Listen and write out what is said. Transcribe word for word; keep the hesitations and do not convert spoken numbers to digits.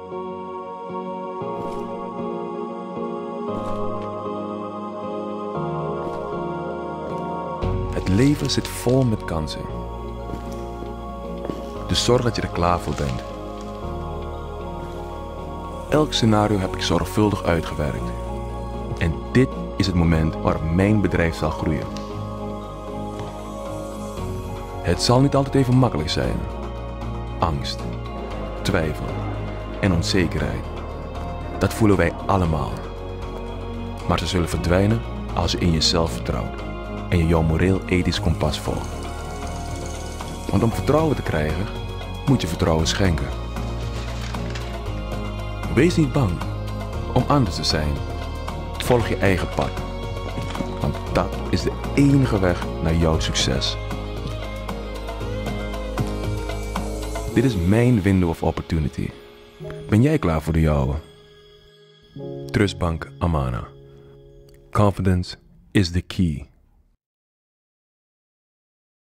Het leven zit vol met kansen. Dus zorg dat je er klaar voor bent. Elk scenario heb ik zorgvuldig uitgewerkt. En dit is het moment waarop mijn bedrijf zal groeien. Het zal niet altijd even makkelijk zijn. Angst, twijfel en onzekerheid. Dat voelen wij allemaal. Maar ze zullen verdwijnen als je in jezelf vertrouwt en je jouw moreel-ethisch kompas volgt. Want om vertrouwen te krijgen, moet je vertrouwen schenken. Wees niet bang om anders te zijn. Volg je eigen pad. Want dat is de enige weg naar jouw succes. Dit is mijn window of opportunity. Ben jij klaar voor de jouwe? Trustbank Amana. Confidence is the key.